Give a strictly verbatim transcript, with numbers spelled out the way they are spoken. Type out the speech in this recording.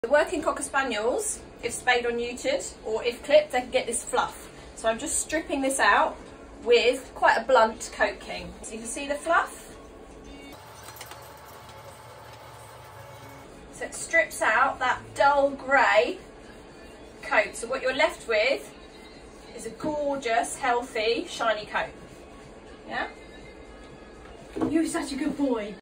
The working Cocker Spaniels, if spayed or neutered, or if clipped, they can get this fluff. So I'm just stripping this out with quite a blunt coat king. So you can see the fluff. So it strips out that dull grey coat. So what you're left with is a gorgeous, healthy, shiny coat. Yeah? You're such a good boy.